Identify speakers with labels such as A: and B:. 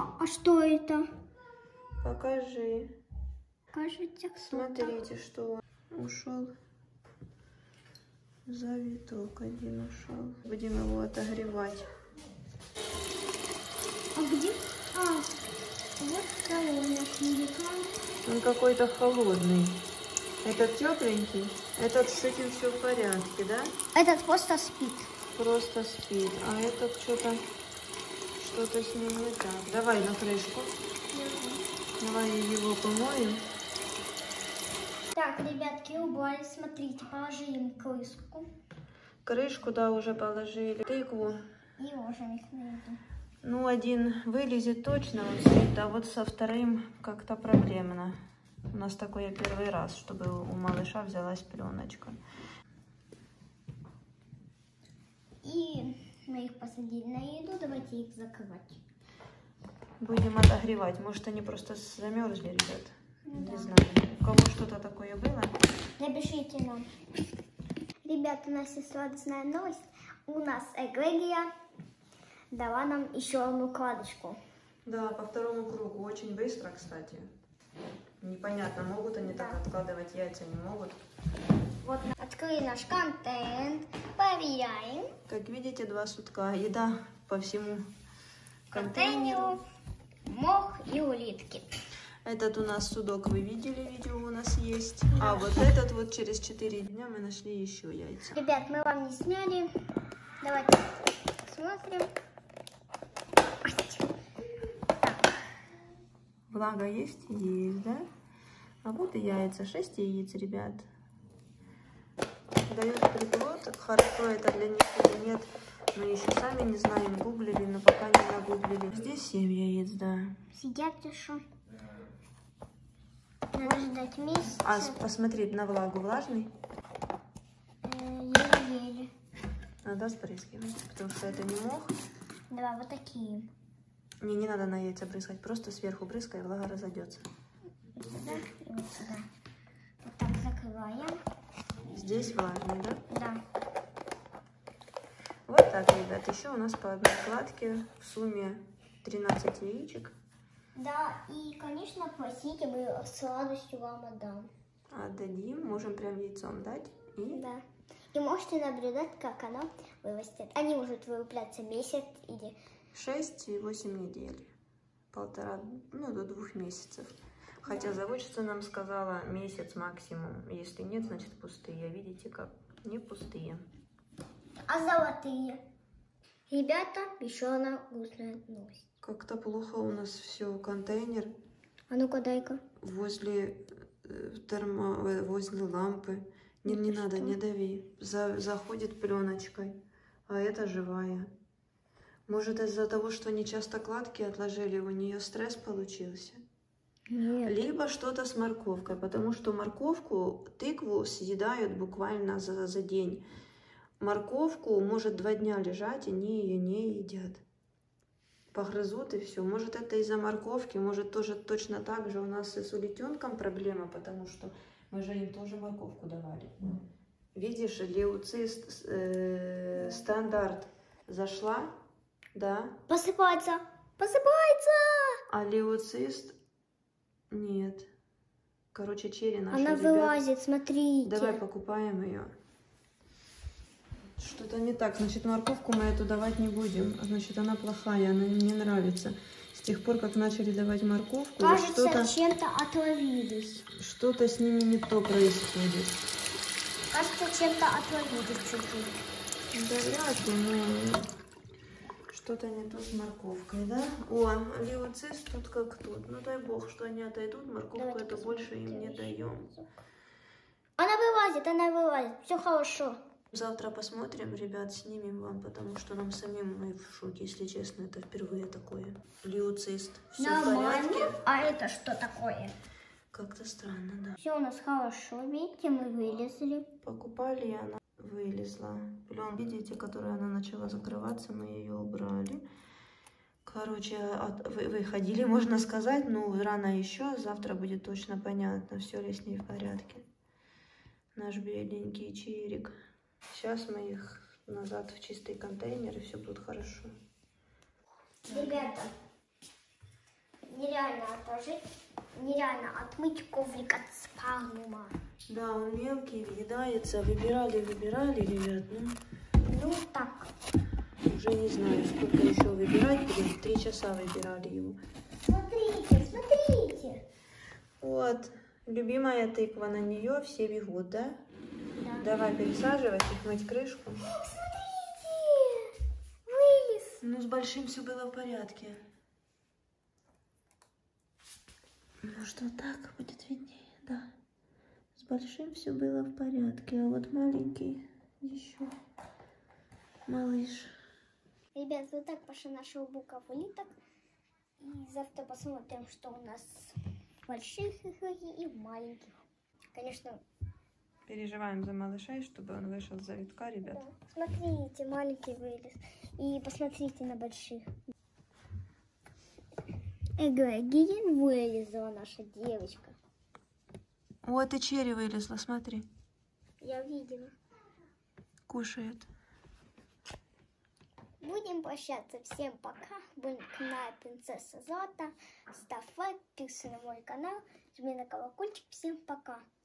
A: А что это?
B: Покажи.
A: Кажется, кто-то.
B: Смотрите, что он ушел. Завиток один ушел. Будем его отогревать.
A: А где? Вот второй наш медикамент.
B: Он какой-то холодный. Этот тепленький. Этот с этим все в порядке, да?
A: Этот просто спит.
B: Просто спит. А этот что-то с ним не так. Давай на крышку. Давай его помоем.
A: Так, ребятки, убрали. Смотрите, положили им крышку.
B: Крышку, да, уже положили. Тыкву.
A: И ложим их на еду.
B: Ну, один вылезет точно, он спит, а вот со вторым как-то проблемно. У нас такое первый раз, чтобы у малыша взялась пленочка.
A: И мы их посадили на еду. Давайте их закрывать.
B: Будем отогревать. Может, они просто замерзли, ребят?
A: Ну,
B: не
A: да.
B: знаю. У кого что-то такое было?
A: Напишите нам. Ребята, у нас есть радостная новость. У нас эгрегия дала нам еще одну кладочку.
B: Да, по второму кругу. Очень быстро, кстати. Непонятно, могут они так откладывать яйца, не могут.
A: Вот открыли наш контент. Проверяем.
B: Как видите, 2 сутка. Еда по всему
A: Контейнеру, мох и улитки.
B: Этот у нас судок, вы видели, видео у нас есть. А вот этот вот через 4 дня мы нашли еще яйца.
A: Ребят, мы вам не сняли. Давайте посмотрим.
B: Влага есть? Есть, да? А вот и яйца. 6 яиц, ребят. Дают приплод. Хорошо это для них или нет. Мы еще сами не знаем, гуглили, но пока не нагуглили. Здесь 7 яиц, да.
A: Сидят еще. Надо ждать месяц.
B: А посмотреть на влагу, влажный?
A: Еле-еле.
B: Надо спрыскивать, потому что это не мох.
A: Два вот такие.
B: Не надо на яйца брызгать, просто сверху брызгай, и влага разойдется.
A: Вот сюда и вот сюда. Вот так закрываем.
B: Здесь влажный, да?
A: Да.
B: Вот так, ребят. Еще у нас по одной кладке в сумме 13 яичек.
A: Да, и, конечно, просите, мы с радостью вам отдам.
B: Отдадим, можем прям яйцом дать. И...
A: Да. И можете наблюдать, как оно вырастет. Они могут вылупляться месяц или...
B: 6 и 8 недель. Полтора, ну, до 2 месяцев. Хотя заводчица нам сказала месяц максимум. Если нет, значит пустые. Видите, как не пустые.
A: А золотые? Ребята, еще одна грустная новость.
B: Как-то плохо у нас все. Контейнер
A: А ну-ка, дай-ка.
B: возле возле лампы. Не надо, не дави. Заходит пленочкой. А это живая. Может, из-за того, что они часто кладки отложили, у нее стресс получился?
A: Нет.
B: Либо что-то с морковкой, потому что морковку, тыкву съедают буквально за день. Морковку может 2 дня лежать, они ее не едят. Погрызут и все. Может, это из-за морковки, может, тоже точно так же у нас и с улитенком проблема, потому что мы же им тоже морковку давали. Видишь, леуцист стандарт зашла, да?
A: Посыпается! Посыпается!
B: А леуцист нет. Короче, черри наши,
A: Она
B: ребят.
A: вылазит, смотрите.
B: Давай покупаем ее. Что-то не так. Значит, морковку мы эту давать не будем. Значит, она плохая, она мне не нравится. С тех пор, как начали давать морковку,
A: кажется, чем-то отловились.
B: Что-то с ними не то происходит.
A: Кажется, чем-то отловились чуть-чуть.
B: Да вряд ли, но что-то не то с морковкой, да? О, леуцист тут как тут. Ну дай бог, что они отойдут, морковку
A: давайте
B: эту больше им не даем.
A: Она вылазит, все хорошо.
B: Завтра посмотрим, ребят, снимем вам, потому что нам самим мы в шоке, если честно, это впервые такое. Леуцист, все в порядке.
A: А это что такое?
B: Как-то странно, да.
A: Все у нас хорошо, видите, мы вылезли.
B: Покупали, и она вылезла. Пленка, видите, которая она начала закрываться, мы ее убрали. Короче, выходили, можно сказать, ну, рано еще, завтра будет точно понятно, все ли с ней в порядке. Наш беленький чирик. Сейчас мы их назад в чистый контейнер, и все будет хорошо.
A: Ребята, нереально отложить, нереально отмыть коврик от спагнума.
B: Да, он мелкий, въедается. Выбирали, ребят.
A: Ну так.
B: Уже не знаю, сколько еще выбирать. 3 часа выбирали его.
A: Смотрите.
B: Вот, любимая тыква, на нее все бегут, да?
A: Да.
B: Давай пересаживать их, мыть крышку.
A: Смотрите, вылез.
B: Ну, с большим все было в порядке. Может, вот так будет виднее, да. С большим все было в порядке, а вот маленький еще малыш.
A: Ребят, вот так пошла наша уборка улиток. И завтра посмотрим, что у нас в больших и в маленьких. Конечно.
B: Переживаем за малышей, чтобы он вышел за витка, ребят.
A: Да. Смотрите, маленький вылез. И посмотрите на больших. Эгрегиен вылезла наша девочка.
B: Вот и черри вылезла, смотри.
A: Я видела.
B: Кушает.
A: Будем прощаться. Всем пока. Был канал Принцесса Злата. Ставь лайк, подписывайся на мой канал, жми на колокольчик. Всем пока.